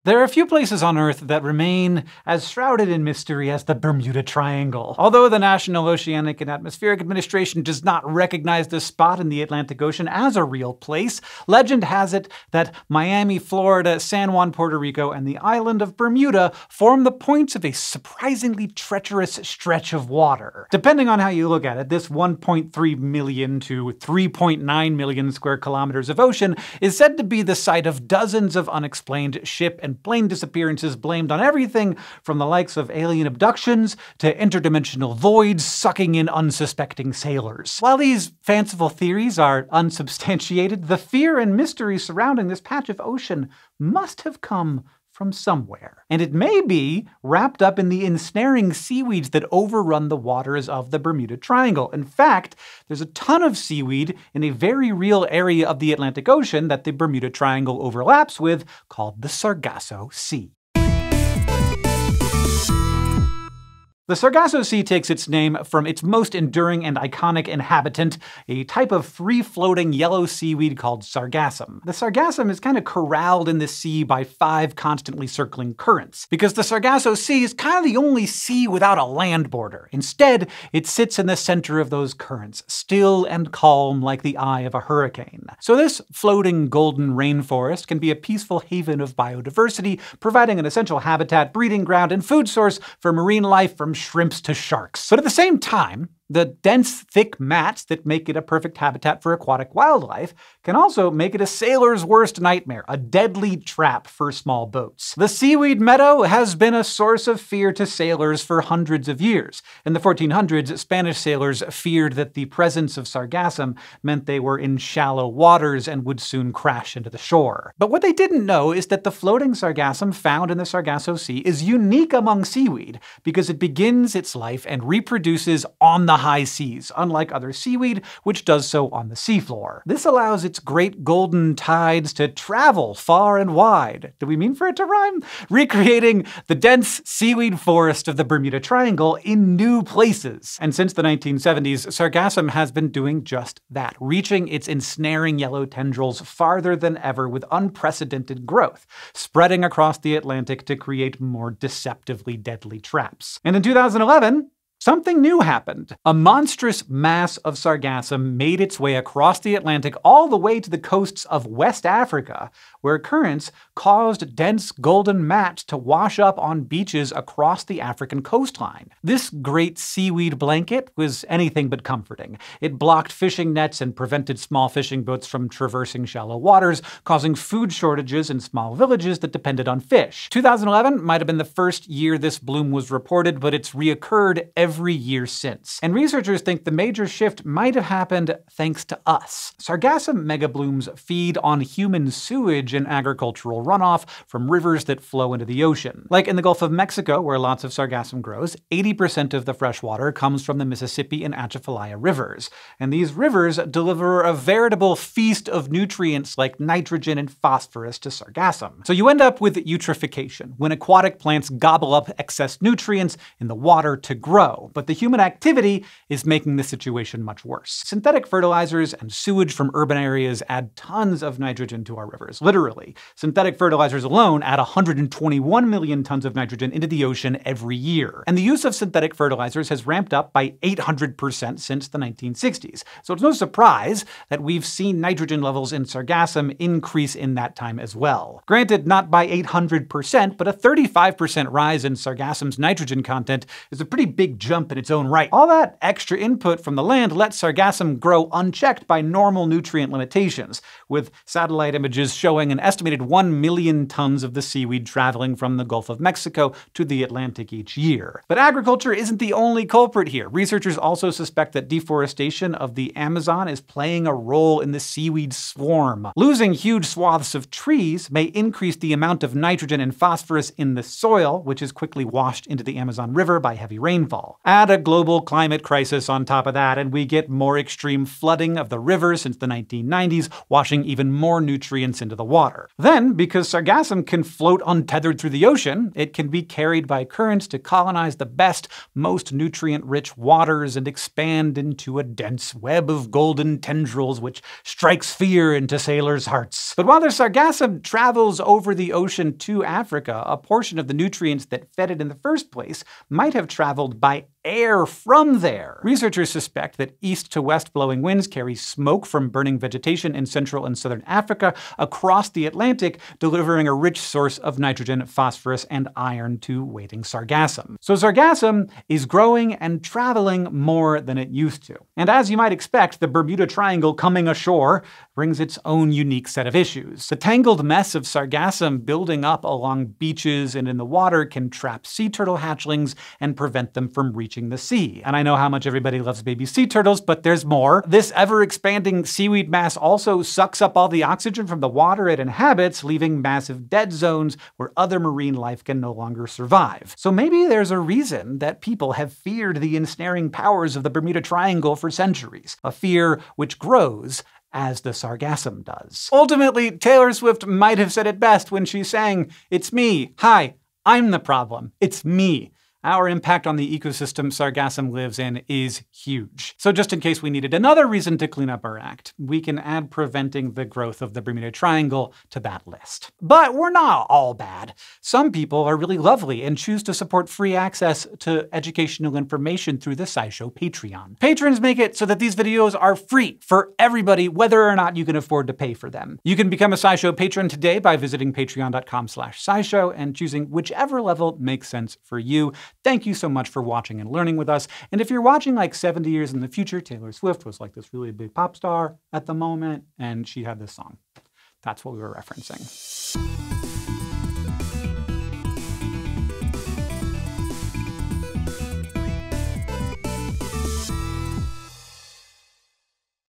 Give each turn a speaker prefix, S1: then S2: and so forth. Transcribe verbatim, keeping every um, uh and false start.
S1: There are a few places on Earth that remain as shrouded in mystery as the Bermuda Triangle. Although the National Oceanic and Atmospheric Administration does not recognize this spot in the Atlantic Ocean as a real place, legend has it that Miami, Florida, San Juan, Puerto Rico, and the island of Bermuda form the points of a surprisingly treacherous stretch of water. Depending on how you look at it, this one point three million to three point nine million square kilometers of ocean is said to be the site of dozens of unexplained ship and plane disappearances blamed on everything from the likes of alien abductions to interdimensional voids sucking in unsuspecting sailors. While these fanciful theories are unsubstantiated, the fear and mystery surrounding this patch of ocean must have come from somewhere. And it may be wrapped up in the ensnaring seaweeds that overrun the waters of the Bermuda Triangle. In fact, there's a ton of seaweed in a very real area of the Atlantic Ocean that the Bermuda Triangle overlaps with, called the Sargasso Sea. The Sargasso Sea takes its name from its most enduring and iconic inhabitant, a type of free-floating yellow seaweed called Sargassum. The Sargassum is kind of corralled in the sea by five constantly circling currents, because the Sargasso Sea is kind of the only sea without a land border. Instead, it sits in the center of those currents, still and calm like the eye of a hurricane. So this floating golden rainforest can be a peaceful haven of biodiversity, providing an essential habitat, breeding ground, and food source for marine life from shrimps to sharks. But at the same time, the dense, thick mats that make it a perfect habitat for aquatic wildlife can also make it a sailor's worst nightmare, a deadly trap for small boats. The seaweed meadow has been a source of fear to sailors for hundreds of years. In the fourteen hundreds, Spanish sailors feared that the presence of sargassum meant they were in shallow waters and would soon crash into the shore. But what they didn't know is that the floating sargassum found in the Sargasso Sea is unique among seaweed because it begins its life and reproduces on the high seas, unlike other seaweed, which does so on the seafloor. This allows its great golden tides to travel far and wide. Do we mean for it to rhyme? Recreating the dense seaweed forest of the Bermuda Triangle in new places. And since the nineteen seventies, sargassum has been doing just that, reaching its ensnaring yellow tendrils farther than ever with unprecedented growth, spreading across the Atlantic to create more deceptively deadly traps. And in two thousand eleven, something new happened. A monstrous mass of sargassum made its way across the Atlantic all the way to the coasts of West Africa, where currents caused dense golden mats to wash up on beaches across the African coastline. This great seaweed blanket was anything but comforting. It blocked fishing nets and prevented small fishing boats from traversing shallow waters, causing food shortages in small villages that depended on fish. two thousand eleven might have been the first year this bloom was reported, but it's reoccurred every every year since. And researchers think the major shift might have happened thanks to us. Sargassum megablooms feed on human sewage and agricultural runoff from rivers that flow into the ocean. Like in the Gulf of Mexico, where lots of sargassum grows, eighty percent of the fresh water comes from the Mississippi and Atchafalaya rivers. And these rivers deliver a veritable feast of nutrients like nitrogen and phosphorus to sargassum. So you end up with eutrophication, when aquatic plants gobble up excess nutrients in the water to grow. But the human activity is making the situation much worse. Synthetic fertilizers and sewage from urban areas add tons of nitrogen to our rivers, literally. Synthetic fertilizers alone add one hundred twenty-one million tons of nitrogen into the ocean every year. And the use of synthetic fertilizers has ramped up by eight hundred percent since the nineteen sixties. So it's no surprise that we've seen nitrogen levels in sargassum increase in that time as well. Granted, not by eight hundred percent, but a thirty-five percent rise in sargassum's nitrogen content is a pretty big jump in its own right. All that extra input from the land lets sargassum grow unchecked by normal nutrient limitations, with satellite images showing an estimated one million tons of the seaweed traveling from the Gulf of Mexico to the Atlantic each year. But agriculture isn't the only culprit here. Researchers also suspect that deforestation of the Amazon is playing a role in the seaweed swarm. Losing huge swaths of trees may increase the amount of nitrogen and phosphorus in the soil, which is quickly washed into the Amazon River by heavy rainfall. Add a global climate crisis on top of that, and we get more extreme flooding of the rivers since the nineteen nineties, washing even more nutrients into the water. Then, because Sargassum can float untethered through the ocean, it can be carried by currents to colonize the best, most nutrient-rich waters and expand into a dense web of golden tendrils which strikes fear into sailors' hearts. But while the Sargassum travels over the ocean to Africa, a portion of the nutrients that fed it in the first place might have traveled by air from there. Researchers suspect that east to west blowing winds carry smoke from burning vegetation in central and southern Africa across the Atlantic, delivering a rich source of nitrogen, phosphorus, and iron to waiting Sargassum. So Sargassum is growing and traveling more than it used to. And as you might expect, the Bermuda Triangle coming ashore brings its own unique set of issues. The tangled mess of Sargassum building up along beaches and in the water can trap sea turtle hatchlings and prevent them from reaching the sea. And I know how much everybody loves baby sea turtles, but there's more. This ever-expanding seaweed mass also sucks up all the oxygen from the water it inhabits, leaving massive dead zones where other marine life can no longer survive. So maybe there's a reason that people have feared the ensnaring powers of the Bermuda Triangle for centuries, a fear which grows as the Sargassum does. Ultimately, Taylor Swift might have said it best when she sang, "It's me. Hi, I'm the problem. It's me." Our impact on the ecosystem Sargassum lives in is huge. So just in case we needed another reason to clean up our act, we can add preventing the growth of the Bermuda Triangle to that list. But we're not all bad. Some people are really lovely and choose to support free access to educational information through the SciShow Patreon. Patrons make it so that these videos are free for everybody, whether or not you can afford to pay for them. You can become a SciShow patron today by visiting patreon dot com slash scishow and choosing whichever level makes sense for you. Thank you so much for watching and learning with us. And if you're watching like seventy years in the future, Taylor Swift was like this really big pop star at the moment, and she had this song. That's what we were referencing.